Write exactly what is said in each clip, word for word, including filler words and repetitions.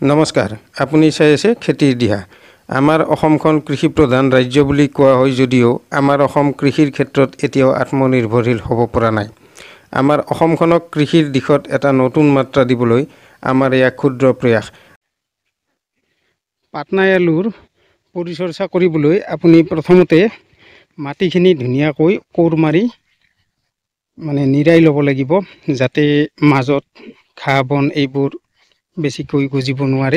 নমস্কাৰ, আপুনি চাই আছে খেতিৰ দিহা। আমাৰ অসমখন কৃষি প্ৰধান ৰাজ্য বুলি কোৱা হয় যদিও আমাৰ অসম কৃষিৰ ক্ষেত্ৰত এতিয়াও আত্মনিৰ্ভৰশীল হ'ব পৰা নাই। আমাৰ অসমখনক কৃষিৰ দিশত এটা নতুন মাত্ৰা দিবলৈ আমাৰ এয়া ক্ষুদ্ৰ প্ৰয়াস। পাটনাই আলুৰ পৰিচৰ্যা কৰিবলৈ আপুনি প্ৰথমতে মাটিখিনি ধুনীয়াকৈ কোৰ মাৰি মানে নিৰাই ল'ব লাগিব, যাতে মাজত ঘাঁহ বন এইবোৰ বেছিকৈ গজিব নোৱাৰে।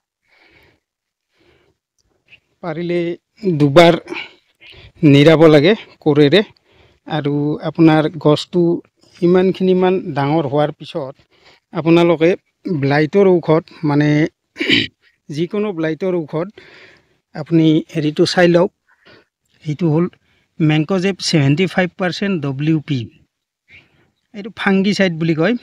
পাৰিলে দুবাৰ নিৰাব লাগে কোৰেৰে। আৰু আপোনাৰ গছটো ইমানখিনিমান ডাঙৰ হোৱাৰ পিছত আপোনালোকে ব্লাইটৰ ঔষধ মানে যিকোনো ব্লাইটৰ ঔষধ আপুনি হেৰিটো চাই লওক। এইটো হ'ল mancozeb seventy five percent W P, এইটো ফাংগিচাইড বুলি কয়।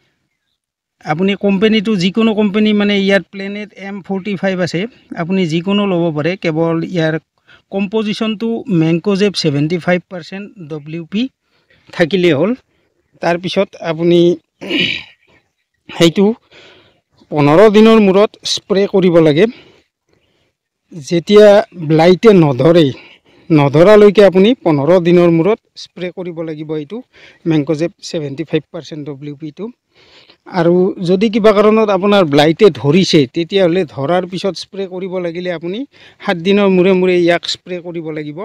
আপুনি কোম্পানীটো যিকোনো কোম্পানী মানে ইয়াৰ প্লেনেট এম ফৰ্টি ফাইভ আছে, আপুনি যিকোনো ল'ব পাৰে। কেৱল ইয়াৰ কম্পজিশ্যনটো mancozeb seventy five percent W P থাকিলেই হ'ল। তাৰপিছত আপুনি সেইটো পোন্ধৰ দিনৰ মূৰত স্প্ৰে কৰিব লাগে। যেতিয়া ব্লাইটে নধৰে নধৰালৈকে আপুনি পোন্ধৰ দিনৰ মূৰত স্প্ৰে কৰিব লাগিব এইটো mancozeb seventy five percent W পিটো। আৰু যদি কিবা কাৰণত আপোনাৰ ব্লাইটে ধৰিছে তেতিয়াহ'লে ধৰাৰ পিছত স্প্ৰে কৰিব লাগিলে আপুনি সাত দিনৰ মূৰে মূৰে ইয়াক স্প্ৰে কৰিব লাগিব।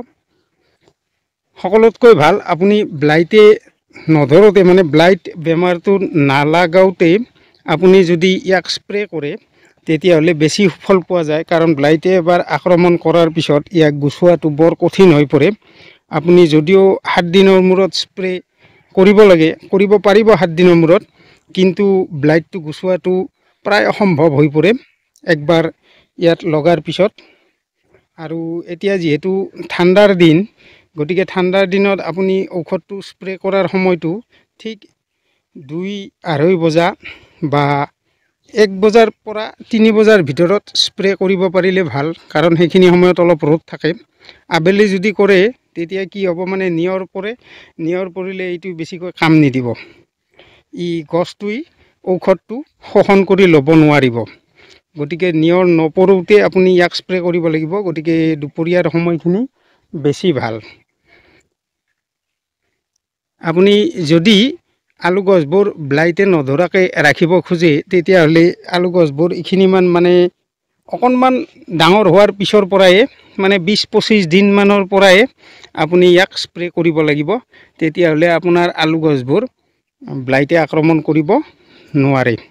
সকলোতকৈ ভাল আপুনি ব্লাইটে নধৰোঁতে মানে ব্লাইট বেমাৰটো নালাগাওঁতে আপুনি যদি ইয়াক স্প্ৰে কৰে তেতিয়াহ'লে বেছি ফল পোৱা যায়। কাৰণ ব্লাইটে এবাৰ আক্ৰমণ কৰাৰ পিছত ইয়াক গুচোৱাটো বৰ কঠিন হৈ পৰে। আপুনি যদিও সাত দিনৰ মূৰত স্প্ৰে কৰিব লাগে, কৰিব পাৰিব সাত দিনৰ মূৰত, কিন্তু ব্লাইটটো গুচোৱাটো প্ৰায় অসম্ভৱ হৈ পৰে একবাৰ ইয়াত লগাৰ পিছত। আৰু এতিয়া যিহেতু ঠাণ্ডাৰ দিন, গতিকে ঠাণ্ডাৰ দিনত আপুনি ঔষধটো স্প্ৰে কৰাৰ সময়টো ঠিক দুই আঢ়ৈ বজা বা এক বজাৰ পৰা তিনি বজাৰ ভিতৰত স্প্ৰে কৰিব পাৰিলে ভাল, কাৰণ সেইখিনি সময়ত অলপ ৰ'দ থাকে। আবেলি যদি কৰে তেতিয়া কি হ'ব, মানে নিয়ৰ পৰে, নিয়ৰ পৰিলে এইটো বেছিকৈ কাম নিদিব। ই গছটোই ঔষধটো শোষণ কৰি ল'ব নোৱাৰিব। গতিকে নিয়ৰ নপৰোঁতে আপুনি ইয়াক স্প্ৰে কৰিব লাগিব। গতিকে দুপৰীয়াৰ সময়খিনি বেছি ভাল। আপুনি যদি আলু গছবোৰ ব্লাইটে নধৰাকৈ ৰাখিব খোজে তেতিয়াহ'লে আলু গছবোৰ এইখিনিমান মানে অকণমান ডাঙৰ হোৱাৰ পিছৰ পৰাই মানে বিছ পঁচিছ দিনমানৰ পৰাই আপুনি ইয়াক স্প্ৰে কৰিব লাগিব। তেতিয়াহ'লে আপোনাৰ আলু গছবোৰ ব্লাইটে আক্ৰমণ কৰিব নোৱাৰে।